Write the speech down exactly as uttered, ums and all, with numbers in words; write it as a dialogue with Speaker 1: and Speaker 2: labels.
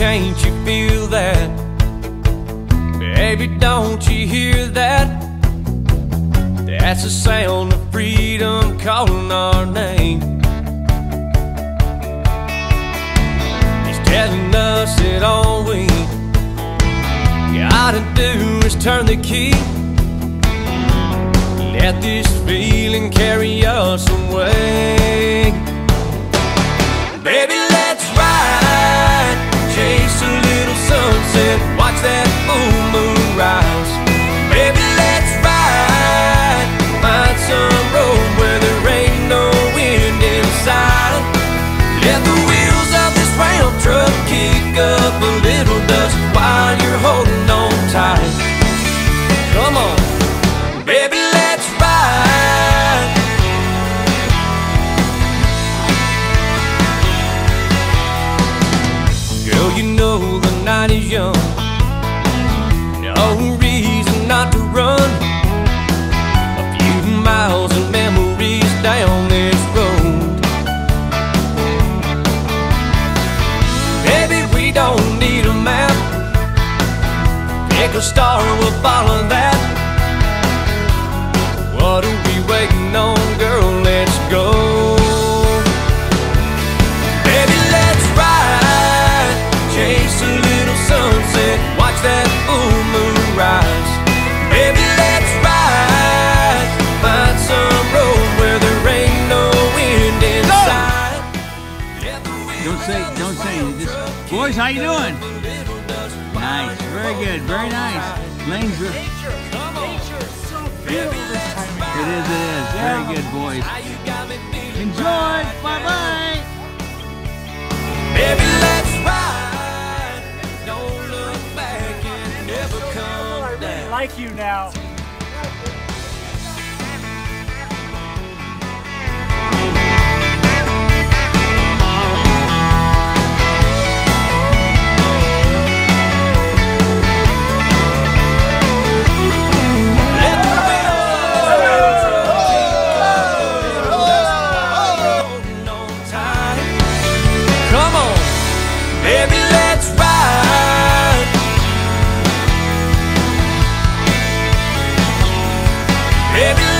Speaker 1: can't you feel that? Baby, don't you hear that? That's the sound of freedom calling our name. He's telling us that all we gotta do is turn the key. Let this feeling carry us away. Baby, let's ride, chase a little sunset, watch that full moon rise. Baby, let's ride, find some road where there ain't no wind inside. Let the wheels of this round truck kick up a little dust while you're holding on tight. Come on, baby, let's ride. Girl, you know the night is young, no reason not to run. A few miles of memories down this road. Baby, we don't need a map. Pick a star, we'll follow that. What are we waiting on, girl? Let's go. Baby, let's ride, chase a little sunset, watch that full moon rise. Baby, let's ride, find some road where there ain't no wind inside.
Speaker 2: Don't say, don't say. Just, boys, how you doing? Nice, very good, very nice. Lane's re
Speaker 3: Nature, nature, so beautiful this time of year.
Speaker 2: It is, it is. Very good, boys. Enjoy. Bye-bye.
Speaker 1: Baby, let's ride. Don't look back and never come
Speaker 3: I really
Speaker 1: down.
Speaker 3: like you now.
Speaker 1: Come on, baby, let's ride. Baby,